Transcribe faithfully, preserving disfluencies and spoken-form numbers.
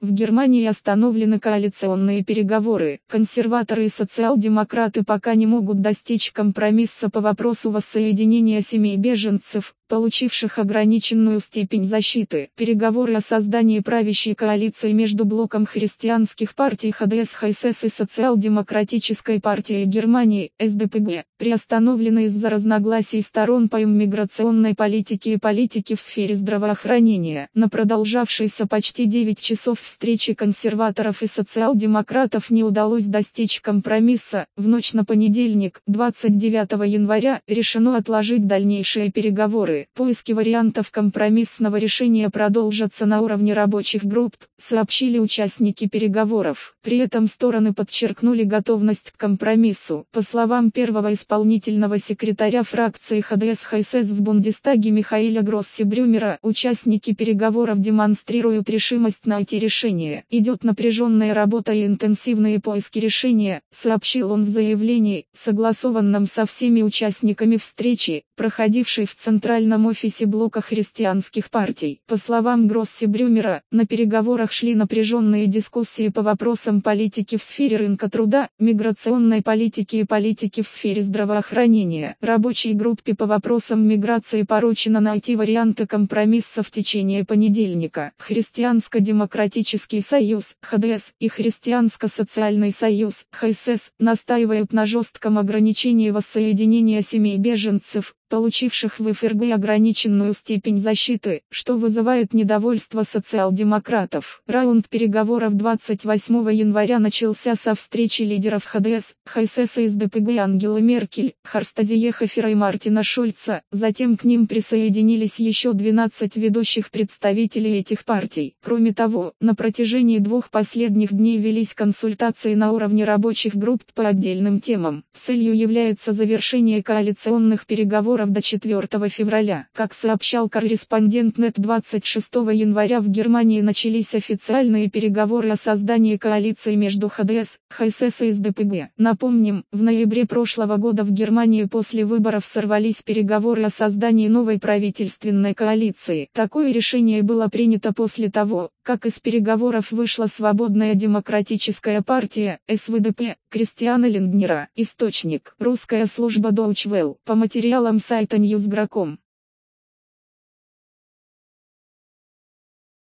В Германии остановлены коалиционные переговоры. Консерваторы и социал-демократы пока не могут достичь компромисса по вопросу воссоединения семей беженцев, получивших ограниченную степень защиты. Переговоры о создании правящей коалиции между блоком христианских партий ХДС-ХСС и Социал-демократической партией Германии, СДПГ, приостановлены из-за разногласий сторон по иммиграционной политике и политике в сфере здравоохранения. На продолжавшейся почти девять часов встрече консерваторов и социал-демократов не удалось достичь компромисса. В ночь на понедельник, двадцать девятого января, решено отложить дальнейшие переговоры. Поиски вариантов компромиссного решения продолжатся на уровне рабочих групп, сообщили участники переговоров. При этом стороны подчеркнули готовность к компромиссу. По словам первого исполнительного секретаря фракции ХДС-ХСС в Бундестаге Михаэля Гроссебрюмера, участники переговоров демонстрируют решимость найти решение. Идет напряженная работа и интенсивные поиски решения, сообщил он в заявлении, согласованном со всеми участниками встречи, проходившей в Центральном офисе блока христианских партий. По словам Гроссебрюмера, на переговорах шли напряженные дискуссии по вопросам политики в сфере рынка труда, миграционной политики и политики в сфере здравоохранения. Рабочей группе по вопросам миграции поручено найти варианты компромисса в течение понедельника. Христианско-демократический союз ХДС и Христианско-социальный союз ХСС настаивают на жестком ограничении воссоединения семей беженцев, получивших в ФРГ ограниченную степень защиты, что вызывает недовольство социал-демократов. Раунд переговоров двадцать восьмого января начался со встречи лидеров ХДС, ХСС и СДПГ Ангелы Меркель, Хорста Зеехофера и Мартина Шульца, затем к ним присоединились еще двенадцать ведущих представителей этих партий. Кроме того, на протяжении двух последних дней велись консультации на уровне рабочих групп по отдельным темам. Целью является завершение коалиционных переговоров до четвёртого февраля. Как сообщал корреспондент НЕТ, двадцать шестого января в Германии начались официальные переговоры о создании коалиции между ХДС, ХСС и СДПГ. Напомним, в ноябре прошлого года в Германии после выборов сорвались переговоры о создании новой правительственной коалиции. Такое решение было принято после того, как из переговоров вышла Свободная демократическая партия, СВДП, Кристиана Линднера. Источник: русская служба Deutsche Welle. По материалам сайта ньюс точка гра точка ком.